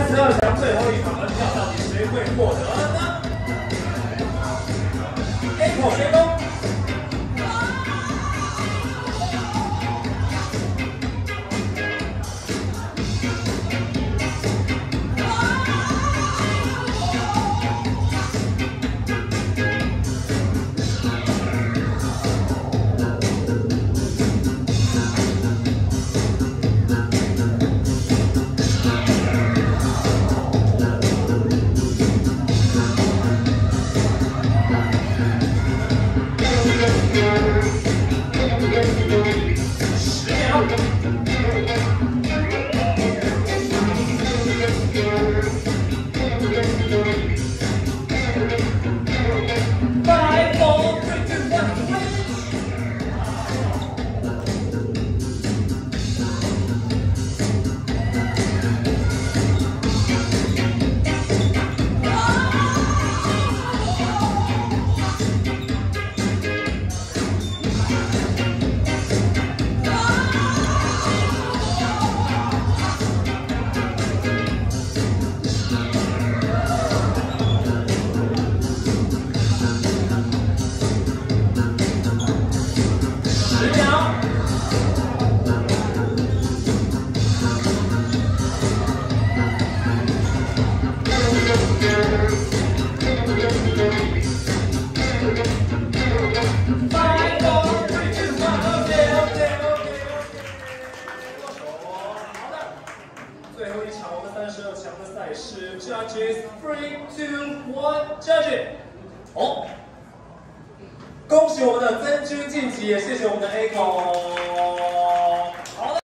32强最后一场门票到底谁会获得呢 ？A 口先锋。 最后一场我们32强的赛事 ，Judges 3, 2, 1, Judge。好，恭喜我们的曾君晋级，也谢谢我们的 A 口。